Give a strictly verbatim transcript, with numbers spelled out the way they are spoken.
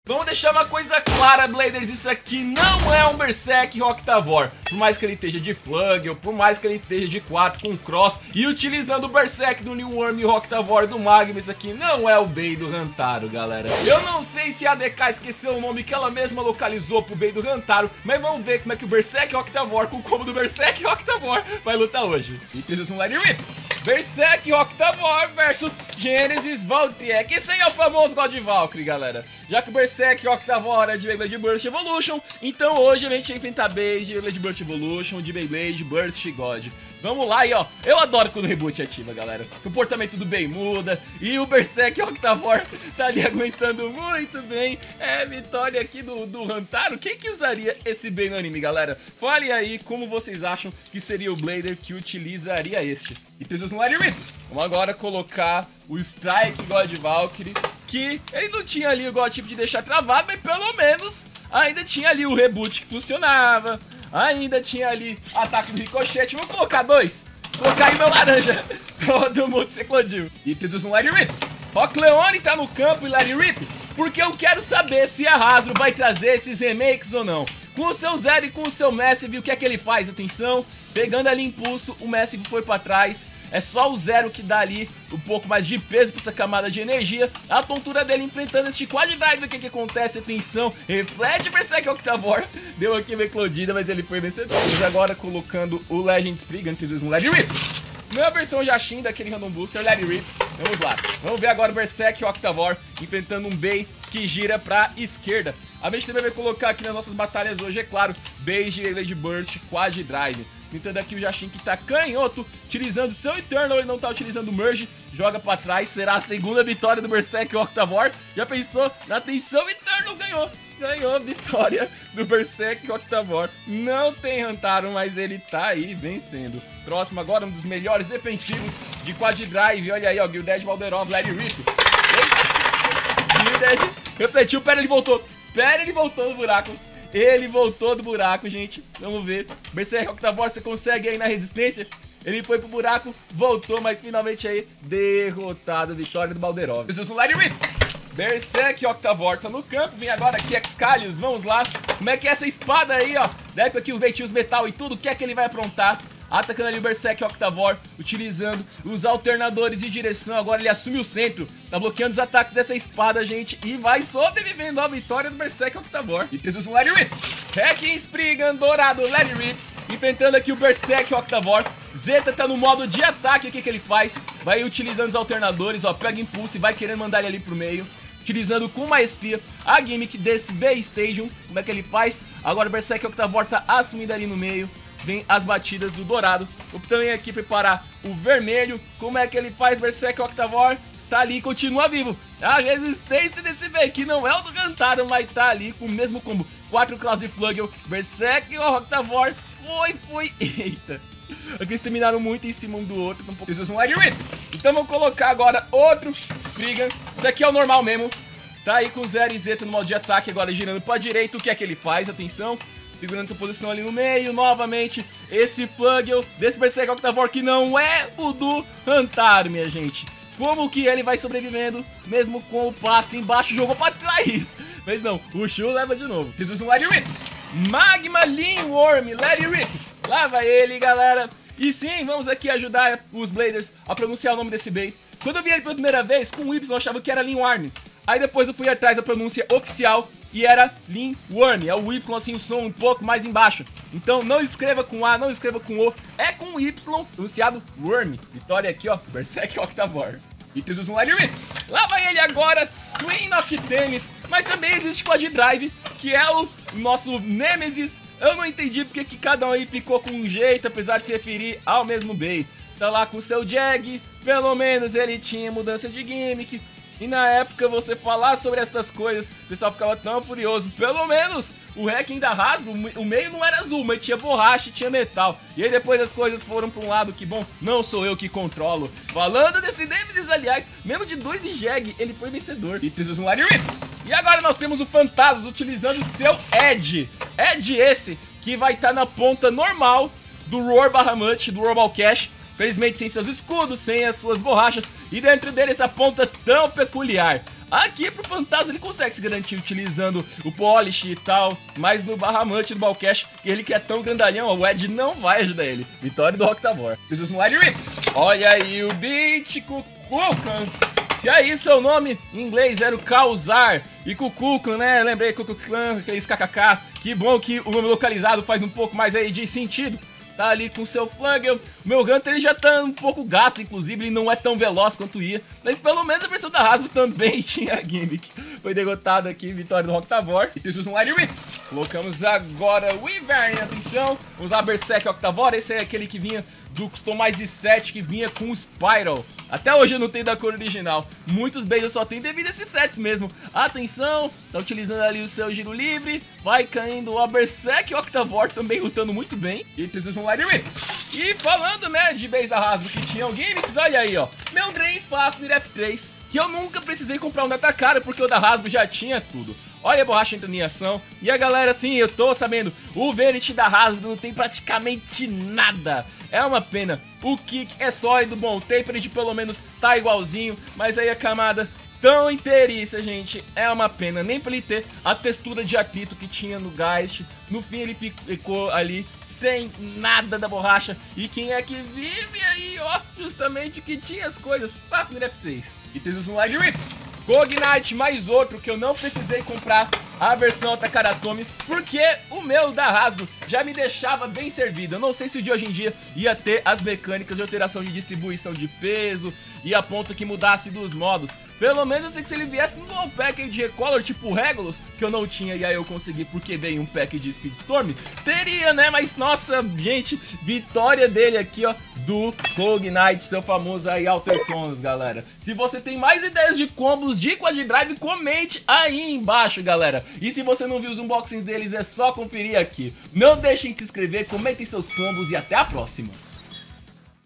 Vamos deixar uma coisa clara, Bladers, isso aqui não é um Berserk Octavor. Por mais que ele esteja de Flugel, por mais que ele esteja de quatro com Cross e utilizando o Berserk do New Worm e o Octavor do Magma, isso aqui não é o Bey do Hantaro, galera. Eu não sei se a A D K esqueceu o nome que ela mesma localizou pro Bey do Hantaro, mas vamos ver como é que o Berserk Octavor com o combo do Berserk Octavor vai lutar hoje. E precisa um Let It Rip. Berserk Octavor versus Genesis Valtiek. Esse aí é o famoso God Valkyrie, galera. Já que o Berserk Octavor é de Beyblade Burst Evolution, então hoje a gente vai enfrentar Bey de Beyblade Burst Evolution, de Beyblade Burst God. Vamos lá, e ó, eu adoro quando o reboot ativa, galera. O comportamento do Bey muda e o Berserk Octavor tá ali aguentando muito bem. É, vitória aqui do, do Hantaro. Quem que usaria esse Bey no anime, galera? Falem aí como vocês acham que seria o Blader que utilizaria estes. E precisamos no Let It Rip. Vamos agora colocar o Strike God Valkyrie, que ele não tinha ali o God tipo de deixar travado, mas pelo menos ainda tinha ali o reboot que funcionava. Ainda tinha ali ataque do ricochete. Vou colocar dois. Vou colocar aí meu laranja. Todo mundo se eclodiu. E precisamos um Let It Rip. Rock Leone tá no campo e Let It Rip, porque eu quero saber se a Hasbro vai trazer esses remakes ou não. Com o seu Zero e com o seu Massive, o que é que ele faz? Atenção, pegando ali impulso, o Massive foi pra trás. É só o Zero que dá ali um pouco mais de peso pra essa camada de energia. A tontura dele enfrentando este Quad Drive, o que que acontece? Atenção, reflete Berserk Octavor. Deu aqui uma eclodida, mas ele foi vencedor. Mas agora colocando o Legend Spriggan, que usa um Let It Rip. Minha versão Jashin daquele Random Booster, Let It Rip. Vamos lá, vamos ver agora o Berserk Octavor enfrentando um Bey que gira pra esquerda. A gente também vai colocar aqui nas nossas batalhas hoje, é claro, Bey de Beyblade Burst Quad Drive. Tentando aqui o Jashin que tá canhoto, utilizando seu Eternal, ele não tá utilizando o Merge, joga pra trás, será a segunda vitória do Berserk Octavor. Já pensou? Na atenção, Eternal ganhou, ganhou a vitória do Berserk Octavor. Não tem Hantaro, mas ele tá aí vencendo. Próximo agora, um dos melhores defensivos de Quad Drive, olha aí ó, Gilded Valderov, Let It Rip. Gilded, refletiu, pera, ele voltou, pera, ele voltou no buraco. Ele voltou do buraco, gente. Vamos ver. Berserk Octavor, você consegue aí na resistência? Ele foi pro buraco, voltou, mas finalmente aí derrotado. Vitória do Balderov. Jesus, Let It Rip. Berserk Octavor tá no campo. Vem agora aqui Excalius. Vamos lá. Como é que é essa espada aí, ó? Da época que o Bey tinha os metal e tudo. O que é que ele vai aprontar? Atacando ali o Berserk Octavor, utilizando os alternadores de direção. Agora ele assume o centro, tá bloqueando os ataques dessa espada, gente, e vai sobrevivendo à vitória do Berserk Octavor. E Jesus, um Let It Rip. Hacking Spriggan dourado, Let It Rip. Enfrentando aqui o Berserk Octavor. Zeta tá no modo de ataque, o que que ele faz? Vai utilizando os alternadores, ó, pega impulso e vai querendo mandar ele ali pro meio. Utilizando com maestria a gimmick desse Bey Stadium. Como é que ele faz? Agora o Berserk Octavor tá assumindo ali no meio. Vem as batidas do dourado. Vou também aqui preparar o vermelho. Como é que ele faz? Berserk Octavor tá ali, continua vivo. A resistência desse Bey, que não é o do Hantaro, mas tá ali com o mesmo combo. quatro Claws de Flugel, Berserk Octavor. Foi, foi. Eita. Aqui eles terminaram muito em cima um do outro. Um pouco. Um Let It Rip. Então vamos colocar agora outro Spriggan. Isso aqui é o normal mesmo. Tá aí com Zero e Zeta no modo de ataque. Agora girando pra direita. O que é que ele faz? Atenção. Segurando sua posição ali no meio, novamente, esse Flugel desse Berserk Octavor que não é o do Hantaro, minha gente. Como que ele vai sobrevivendo, mesmo com o passe embaixo, jogou pra trás. Mas não, o Shu leva de novo. Jesus, um Let It Rip. Magma Lean Worm, Let It Rip. Lá vai ele, galera. E sim, vamos aqui ajudar os Bladers a pronunciar o nome desse Bey. Quando eu vi ele pela primeira vez, com o Y eu achava que era Lean Worm. Aí depois eu fui atrás da pronúncia oficial e era Lean Worm, é o Y assim, o som um pouco mais embaixo. Então não escreva com A, não escreva com O, é com Y, pronunciado Worm. Vitória aqui, ó, Berserk Octavor. E Jesus, um Let It Rip. Lá vai ele agora, Queen of Tennis, mas também existe Quad Drive, que é o nosso Nemesis. Eu não entendi porque que cada um aí ficou com um jeito, apesar de se referir ao mesmo Bey. Tá lá com o seu Jag, pelo menos ele tinha mudança de gimmick. E na época você falar sobre essas coisas, o pessoal ficava tão furioso. Pelo menos o hacking da Hasbro, o meio não era azul, mas tinha borracha e tinha metal. E aí depois as coisas foram pra um lado que, bom, não sou eu que controlo. Falando desse Nemesis, aliás, mesmo de dois de Jag, ele foi vencedor. E precisamos um Let It Rip. E agora nós temos o Phantasmas utilizando seu Edge. Edge esse que vai estar tá na ponta normal do Roar Bahamut, do Roar Cash. Felizmente sem seus escudos, sem as suas borrachas, e dentro dele essa ponta tão peculiar. Aqui pro Phantasma ele consegue se garantir utilizando o Polish e tal, mas no Bahamut do Balcash, ele que é tão grandalhão, o Ed não vai ajudar ele. Vitória do Octavor. Preciso no Wide Rip. Olha aí o beat, Kukulkan. Que aí seu nome em inglês era o Causar. E Kukulkan, né? Lembrei Ku Klux Klan, aqueles kkk. Que bom que o nome localizado faz um pouco mais aí de sentido. Tá ali com o seu Flugel. O meu Hunter ele já tá um pouco gasto, inclusive ele não é tão veloz quanto ia. Mas pelo menos a versão da Hasbro também tinha gimmick. Foi derrotado aqui, vitória do Octavor. E temos um Wide Rip. Colocamos agora o Wyvern, atenção. Vamos usar Berserk Octavor, esse é aquele que vinha do Customize sete, que vinha com o Spiral. Até hoje eu não tenho da cor original. Muitos beijos só tem devido a esses sets mesmo. Atenção, tá utilizando ali o seu giro livre. Vai caindo o Berserk Octavor também lutando muito bem. E temos um Wide Rip. E falando, né, de base da Hasbro que tinham gimmicks, olha aí, ó. Meu Grey Fafnir F três, que eu nunca precisei comprar um neta cara, porque o da Hasbro já tinha tudo. Olha a borracha entrando em ação. E a galera, assim, eu tô sabendo, o Verity da Hasbro não tem praticamente nada. É uma pena. O Kick é sólido, bom, o Tapered pelo menos tá igualzinho, mas aí a camada tão inteiriça, gente, é uma pena. Nem pra ele ter a textura de atrito que tinha no Geist. No fim ele ficou ali sem nada da borracha. E quem é que vive aí, ó, justamente que tinha as coisas. Fafnir F três. E temos um Wide Rip. Cognite, mais outro que eu não precisei comprar a versão Atakaratomi, porque o meu da Hasbro já me deixava bem servido. Eu não sei se o de hoje em dia ia ter as mecânicas de alteração de distribuição de peso e a ponto que mudasse dos modos. Pelo menos eu sei que se ele viesse num pack de Recolor tipo Regulus, que eu não tinha e aí eu consegui porque dei um pack de Speedstorm, teria, né? Mas nossa, gente, vitória dele aqui, ó, do Cognite, seu famoso aí Alter Tones, galera. Se você tem mais ideias de combos de Quad Drive, comente aí embaixo, galera. E se você não viu os unboxings deles, é só conferir aqui. Não deixem de se inscrever, comentem seus combos e até a próxima.